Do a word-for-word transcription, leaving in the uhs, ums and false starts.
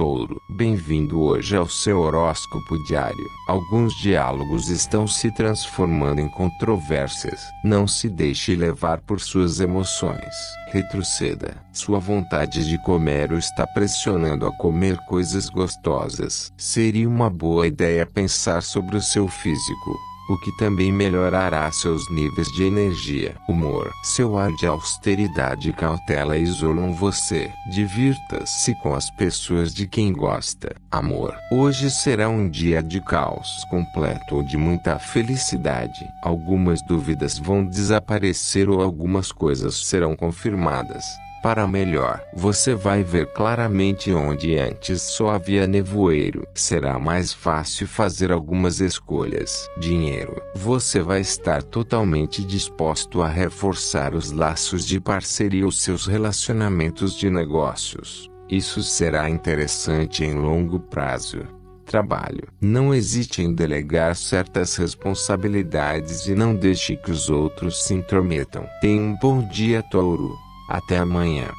Touro. Bem-vindo hoje ao seu horóscopo diário. Alguns diálogos estão se transformando em controvérsias. Não se deixe levar por suas emoções. Retroceda. Sua vontade de comer o está pressionando a comer coisas gostosas. Seria uma boa ideia pensar sobre o seu físico, o que também melhorará seus níveis de energia. Humor. Seu ar de austeridade e cautela isolam você. Divirta-se com as pessoas de quem gosta. Amor. Hoje será um dia de caos completo ou de muita felicidade. Algumas dúvidas vão desaparecer ou algumas coisas serão confirmadas para melhor. Você vai ver claramente onde antes só havia nevoeiro. Será mais fácil fazer algumas escolhas. Dinheiro. Você vai estar totalmente disposto a reforçar os laços de parceria ou seus relacionamentos de negócios. Isso será interessante em longo prazo. Trabalho. Não hesite em delegar certas responsabilidades e não deixe que os outros se intrometam. Tenha um bom dia, Touro. Até amanhã.